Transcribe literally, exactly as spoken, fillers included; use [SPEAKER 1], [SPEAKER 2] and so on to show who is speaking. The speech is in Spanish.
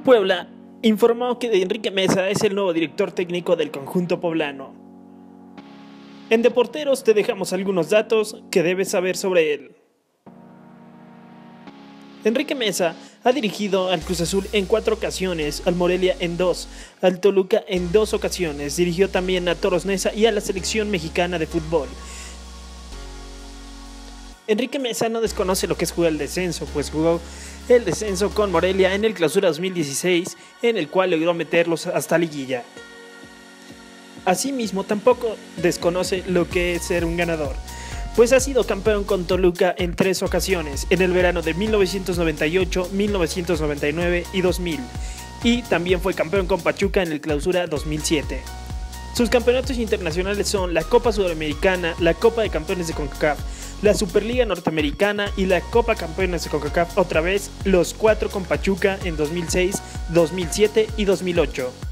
[SPEAKER 1] Puebla informó que Enrique Meza es el nuevo director técnico del conjunto poblano. En Deporteros te dejamos algunos datos que debes saber sobre él. Enrique Meza ha dirigido al Cruz Azul en cuatro ocasiones, al Morelia en dos, al Toluca en dos ocasiones, dirigió también a Toros Neza y a la selección mexicana de fútbol. Enrique Meza no desconoce lo que es jugar el descenso, pues jugó el descenso con Morelia en el Clausura dos mil dieciséis, en el cual logró meterlos hasta liguilla. Asimismo, tampoco desconoce lo que es ser un ganador, pues ha sido campeón con Toluca en tres ocasiones, en el verano de mil novecientos noventa y ocho, mil novecientos noventa y nueve y dos mil, y también fue campeón con Pachuca en el Clausura dos mil siete. Sus campeonatos internacionales son la Copa Sudamericana, la Copa de Campeones de CONCACAF, la Superliga Norteamericana y la Copa Campeones de CONCACAF, otra vez los cuatro con Pachuca en dos mil seis, dos mil siete y dos mil ocho.